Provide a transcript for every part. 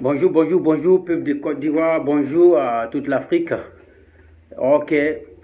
Bonjour, bonjour, bonjour, peuple de Côte d'Ivoire, bonjour à toute l'Afrique. Ok,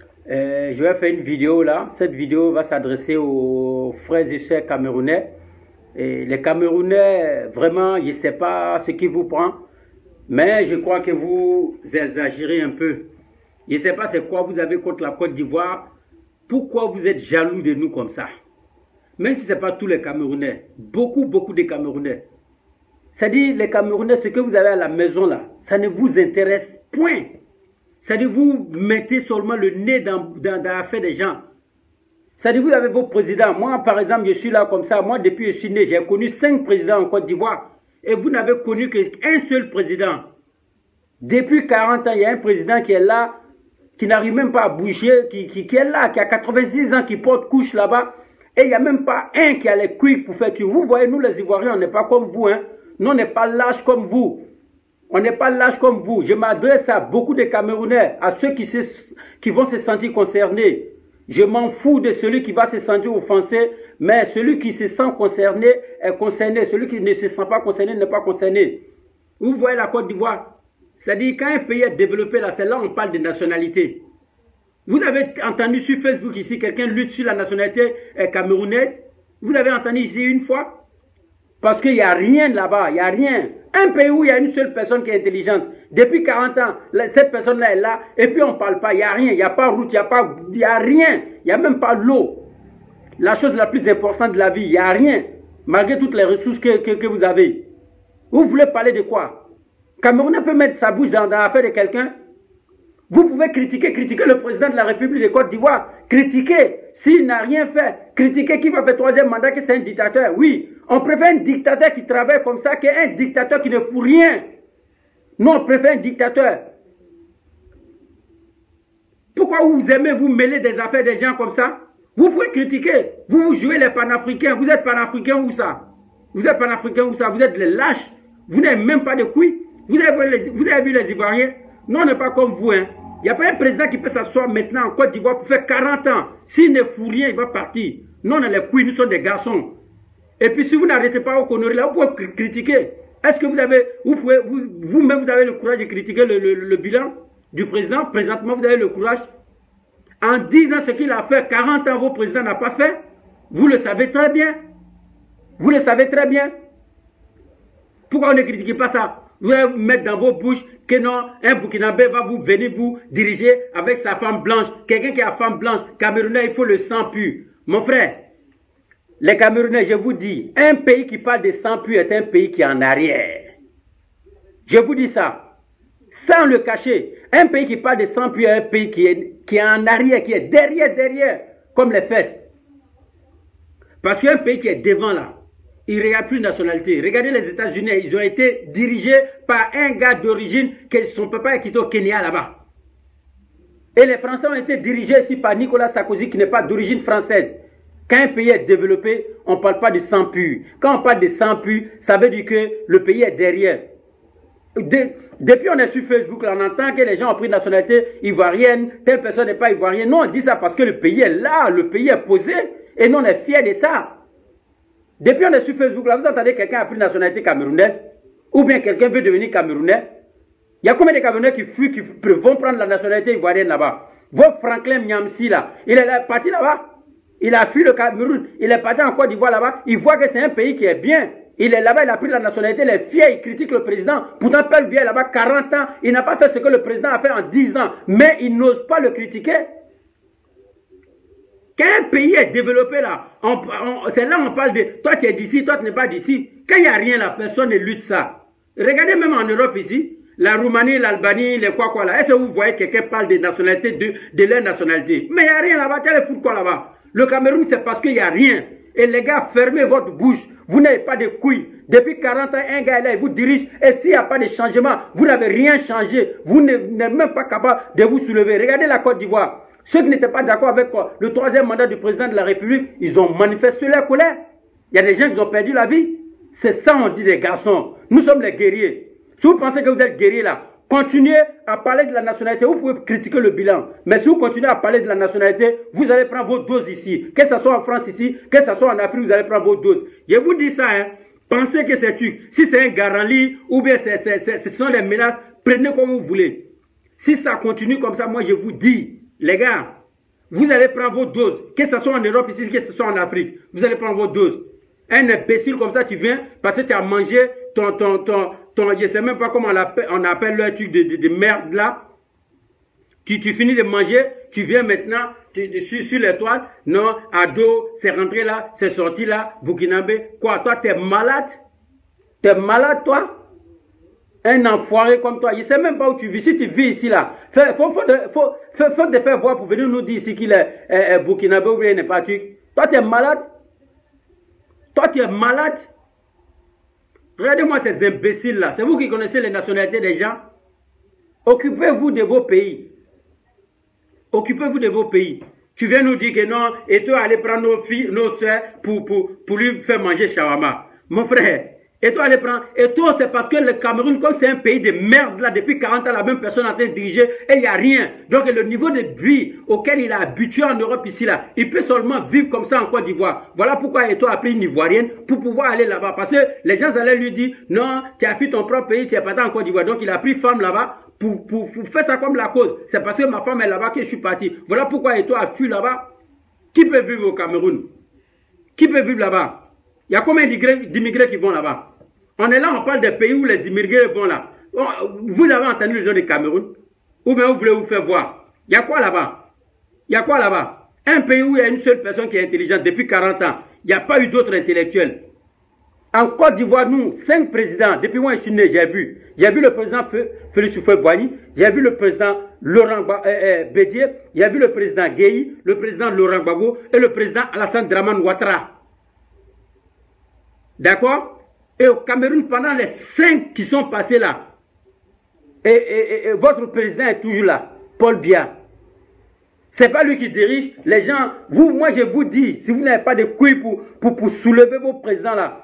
je vais faire une vidéo là. Cette vidéo va s'adresser aux frères et sœurs camerounais. Et les Camerounais, vraiment, je ne sais pas ce qui vous prend, mais je crois que vous exagérez un peu. Je ne sais pas c'est quoi vous avez contre la Côte d'Ivoire. Pourquoi vous êtes jaloux de nous comme ça? Même si ce n'est pas tous les Camerounais, beaucoup de Camerounais. C'est-à-dire, les Camerounais, ce que vous avez à la maison là, ça ne vous intéresse point. C'est-à-dire, vous mettez seulement le nez dans l'affaire des gens. C'est-à-dire, vous avez vos présidents. Moi, par exemple, je suis là comme ça. Moi, depuis que je suis né, j'ai connu 5 présidents en Côte d'Ivoire. Et vous n'avez connu qu'un seul président. Depuis 40 ans, il y a un président qui est là, qui n'arrive même pas à bouger, qui est là, qui a 86 ans, qui porte couche là-bas. Et il n'y a même pas un qui a les couilles pour faire tuer. Vous voyez, nous les Ivoiriens, on n'est pas comme vous, hein. Nous, on n'est pas lâches comme vous. On n'est pas lâches comme vous. Je m'adresse à beaucoup de Camerounais, à ceux qui vont se sentir concernés. Je m'en fous de celui qui va se sentir offensé, mais celui qui se sent concerné est concerné. Celui qui ne se sent pas concerné n'est pas concerné. Vous voyez la Côte d'Ivoire. C'est-à-dire, quand un pays est développé, là, c'est là où on parle de nationalité. Vous avez entendu sur Facebook ici, quelqu'un lutte sur la nationalité camerounaise. Vous l'avez entendu ici une fois? Parce qu'il n'y a rien là-bas, il n'y a rien. Un pays où il y a une seule personne qui est intelligente. Depuis 40 ans, cette personne-là est là, et puis on ne parle pas, il n'y a rien, il n'y a pas de route, il n'y a rien, il n'y a même pas l'eau. La chose la plus importante de la vie, il n'y a rien, malgré toutes les ressources que vous avez. Vous voulez parler de quoi? Camerounais peut mettre sa bouche dans l'affaire de quelqu'un. Vous pouvez critiquer le président de la République de Côte d'Ivoire. Critiquer s'il n'a rien fait. Critiquer qui va faire 3e mandat, que c'est un dictateur. Oui, on préfère un dictateur qui travaille comme ça qu'un dictateur qui ne fout rien. Non, on préfère un dictateur. Pourquoi vous aimez vous mêler des affaires des gens comme ça? Vous pouvez critiquer. Vous jouez les panafricains. Vous êtes panafricains où ça? Vous êtes panafricains où ça? Vous êtes les lâches. Vous n'avez même pas de couilles. Vous avez vu les Ivoiriens? Non, on n'est pas comme vous, hein. Il n'y a pas un président qui peut s'asseoir maintenant en Côte d'Ivoire pour faire 40 ans. S'il ne fout rien, il va partir. Non, on a les couilles, nous sommes des garçons. Et puis si vous n'arrêtez pas aux conneries là, vous pouvez critiquer. Est-ce que vous-même vous avez le courage de critiquer le bilan du président? Présentement, vous avez le courage. En disant ce qu'il a fait, 40 ans, vos présidents n'ont pas fait. Vous le savez très bien. Vous le savez très bien. Pourquoi on ne critique pas ça? Vous allez vous mettre dans vos bouches que non, un Burkinabé va venir vous diriger avec sa femme blanche. Quelqu'un qui a femme blanche, Camerounais, il faut le sang pur. Mon frère, les Camerounais, je vous dis, un pays qui parle de sang pur est un pays qui est en arrière. Je vous dis ça, sans le cacher. Un pays qui parle de sang pur est un pays qui est en arrière, qui est derrière, comme les fesses. Parce qu'un pays qui est devant là, il ne regarde plus de nationalité. Regardez les États-Unis, ils ont été dirigés par un gars d'origine que son papa est quitté au Kenya là-bas. Et les Français ont été dirigés ici par Nicolas Sarkozy qui n'est pas d'origine française. Quand un pays est développé, on ne parle pas de sang pur. Quand on parle de sang pur, ça veut dire que le pays est derrière. Depuis on est sur Facebook, là, on entend que les gens ont pris nationalité ivoirienne, telle personne n'est pas ivoirienne. Non, on dit ça parce que le pays est là, le pays est posé, et nous on est fiers de ça. Depuis on est sur Facebook, là, vous entendez quelqu'un a pris nationalité camerounaise, ou bien quelqu'un veut devenir camerounais. Il y a combien de Camerounais qui vont prendre la nationalité ivoirienne là-bas? Votre Franklin Nyamsi là, il est parti là-bas, il a fui le Cameroun, il est parti en Côte d'Ivoire là-bas, il voit que c'est un pays qui est bien. Il est là-bas, il a pris la nationalité, il est fier, il critique le président. Pourtant, Pell Biya là-bas, 40 ans, il n'a pas fait ce que le président a fait en 10 ans, mais il n'ose pas le critiquer. Quand un pays est développé là, c'est là où on parle de toi tu es d'ici, toi tu n'es pas d'ici. Quand il n'y a rien là, personne ne lutte ça. Regardez même en Europe ici, la Roumanie, l'Albanie, les quoi là. Est-ce que vous voyez quelqu'un parle de nationalité, de leur nationalité? Mais il n'y a rien là-bas, tu as les foutre quoi là-bas? Le Cameroun c'est parce qu'il n'y a rien. Et les gars, fermez votre bouche. Vous n'avez pas de couilles. Depuis 40 ans, un gars est là, il vous dirige. Et s'il n'y a pas de changement, vous n'avez rien changé. Vous n'êtes même pas capable de vous soulever. Regardez la Côte d'Ivoire. Ceux qui n'étaient pas d'accord avec le 3e mandat du président de la République, ils ont manifesté leur colère. Il y a des gens qui ont perdu la vie. C'est ça on dit les garçons. Nous sommes les guerriers. Si vous pensez que vous êtes guerriers là, continuez à parler de la nationalité. Vous pouvez critiquer le bilan. Mais si vous continuez à parler de la nationalité, vous allez prendre vos doses ici. Que ce soit en France ici, que ce soit en Afrique, vous allez prendre vos doses. Je vous dis ça, hein. Pensez que c'est turc. Si c'est un garanli ou bien ce sont des menaces, prenez comme vous voulez. Si ça continue comme ça, moi je vous dis, les gars, vous allez prendre vos doses. Que ce soit en Europe ici, que ce soit en Afrique, vous allez prendre vos doses. Un imbécile comme ça, tu viens parce que tu as mangé je sais même pas comment on appelle le truc de merde là. Tu finis de manger, tu viens maintenant sur l'étoile. Non, ado, c'est rentré là, c'est sorti là, Burkinabé. Quoi, toi, t'es malade? T'es malade, toi? Un enfoiré comme toi. Je sais même pas où tu vis. Si tu vis ici là, faut te faire voir pour venir nous dire ici qu'il est Burkinabé ou bien il n'est pas turc. Toi, t'es malade? Toi, tu es malade? Regardez-moi ces imbéciles-là. C'est vous qui connaissez les nationalités des gens. Occupez-vous de vos pays. Occupez-vous de vos pays. Tu viens nous dire que non, et toi, allez prendre nos filles, nos soeurs pour lui faire manger shawarma. Mon frère, et toi, allez prendre. Et toi, c'est parce que le Cameroun, comme c'est un pays de merde, là, depuis 40 ans, la même personne est en train de diriger, et il n'y a rien. Donc, le niveau de vie auquel il est habitué en Europe ici, là, il peut seulement vivre comme ça en Côte d'Ivoire. Voilà pourquoi Eto'o a pris une Ivoirienne pour pouvoir aller là-bas. Parce que les gens allaient lui dire, non, tu as fui ton propre pays, tu n'es pas en Côte d'Ivoire. Donc, il a pris femme là-bas pour faire ça comme la cause. C'est parce que ma femme est là-bas que je suis parti. Voilà pourquoi Eto'o a fui là-bas. Qui peut vivre au Cameroun? Qui peut vivre là-bas? Il y a combien d'immigrés qui vont là-bas? On est là, on parle des pays où les immigrés vont là. Vous avez entendu le nom du Cameroun? Ou bien vous voulez vous faire voir? Il y a quoi là-bas? Il y a quoi là-bas? Un pays où il y a une seule personne qui est intelligente depuis 40 ans. Il n'y a pas eu d'autres intellectuels. En Côte d'Ivoire, nous, 5 présidents, depuis moi je suis né, j'ai vu. J'ai vu le président Félix Houphouët-Boigny, j'ai vu le président Laurent Bédié, j'ai vu le président Guèye, le président Laurent Gbagbo et le président Alassane Dramane Ouattara. D'accord? Et au Cameroun, pendant les 5 qui sont passés là, et votre président est toujours là, Paul Biya. C'est pas lui qui dirige. Les gens, moi je vous dis, si vous n'avez pas de couilles pour soulever vos présidents là,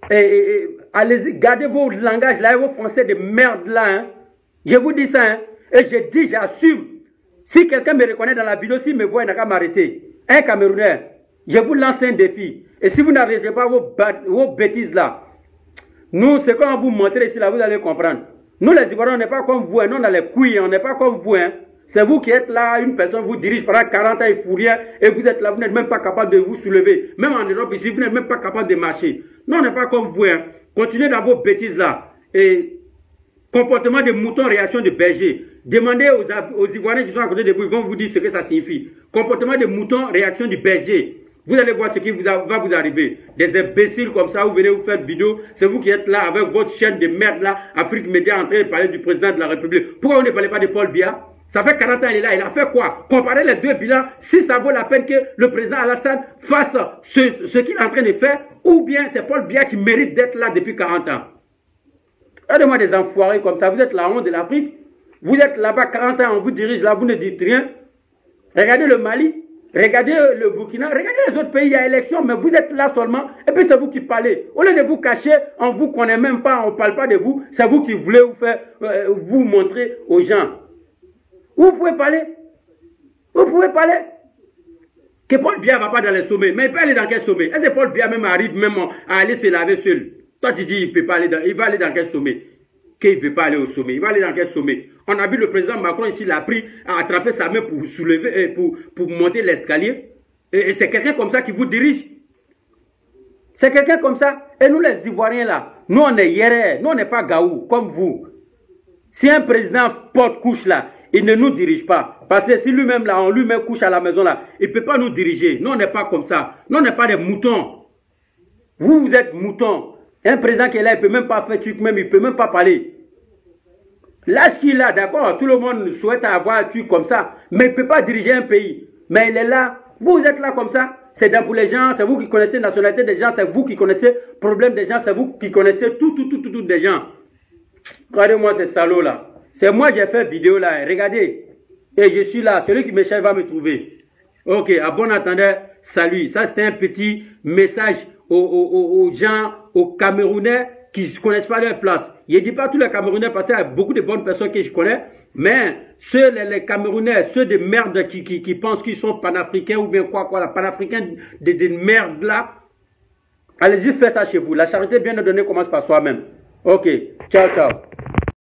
allez-y, gardez vos langages là, vos français de merde là, hein. Je vous dis ça, hein. Et je dis, j'assume. Si quelqu'un me reconnaît dans la vidéo, s'il me voit, il n'a qu'à m'arrêter. Un Camerounais, je vous lance un défi. Et si vous n'arrêtez pas vos bêtises là, nous, c'est quand vous montrez ici là, vous allez comprendre. Nous les Ivoiriens, on n'est pas comme vous, hein. Nous on a les couilles, on n'est pas comme vous, hein. C'est vous qui êtes là, une personne vous dirige pendant 40 ans, il ne fout rien, et vous êtes là, vous n'êtes même pas capable de vous soulever. Même en Europe ici, vous n'êtes même pas capable de marcher. Non, on n'est pas comme vous, hein. Continuez dans vos bêtises là. Et comportement de mouton, réaction de berger. Demandez aux Ivoiriens qui sont à côté de vous, ils vont vous dire ce que ça signifie. Comportement de mouton, réaction du berger. Vous allez voir ce qui va vous arriver. Des imbéciles comme ça, vous venez vous faire vidéo. C'est vous qui êtes là avec votre chaîne de merde là, Afrique Média, en train de parler du président de la République. Pourquoi vous ne parlez pas de Paul Biya? Ça fait 40 ans il est là. Il a fait quoi? Comparer les deux bilans, si ça vaut la peine que le président Alassane fasse ce qu'il est en train de faire, ou bien c'est Paul Biya qui mérite d'être là depuis 40 ans. Regardez-moi des enfoirés comme ça. Vous êtes la honte de l'Afrique. Vous êtes là-bas 40 ans, on vous dirige là, vous ne dites rien. Regardez le Mali. Regardez le Burkina, regardez les autres pays, il y a élection, mais vous êtes là seulement, et puis c'est vous qui parlez. Au lieu de vous cacher, on vous connaît même pas, on parle pas de vous, c'est vous qui voulez vous faire, vous montrer aux gens. Vous pouvez parler. Vous pouvez parler. Que Paul Biya ne va pas dans les sommets, mais il peut aller dans quel sommet? Est-ce que Paul Biya même arrive même à aller se laver seul? Toi tu dis il peut pas aller il va aller dans quel sommet? Qu'il ne veut pas aller au sommet. Il va aller dans quel sommet? On a vu le président Macron ici, il a pris à attraper sa main pour soulever, pour monter l'escalier. Et c'est quelqu'un comme ça qui vous dirige. C'est quelqu'un comme ça. Et nous les Ivoiriens là, nous on est Yéré, nous on n'est pas Gaou, comme vous. Si un président porte couche là, il ne nous dirige pas. Parce que si lui-même là, on lui met couche à la maison là, il ne peut pas nous diriger. Nous on n'est pas comme ça. Nous on n'est pas des moutons. Vous êtes moutons. Un président qui est là, il ne peut même pas faire truc, même il ne peut même pas parler. L'âge qu'il a, d'accord, tout le monde souhaite avoir un truc comme ça, mais il ne peut pas diriger un pays. Mais il est là, vous êtes là comme ça, c'est dans pour les gens, c'est vous qui connaissez la nationalité des gens, c'est vous qui connaissez le problème des gens, c'est vous qui connaissez tout des gens. Regardez-moi ces salauds là. C'est moi qui ai fait vidéo là, regardez. Et je suis là, celui qui me cherche va me trouver. Ok, à bon entendeur, salut. Ça c'était un petit message aux gens, aux Camerounais qui ne connaissent pas leur place. Je ne dis pas tous les Camerounais parce qu'il y a beaucoup de bonnes personnes que je connais, mais ceux, les Camerounais, ceux de merde qui pensent qu'ils sont panafricains ou bien quoi, la panafricain de merde là, Allez-y, faites ça chez vous. La charité bien ordonnée commence par soi-même. Ok, ciao, ciao.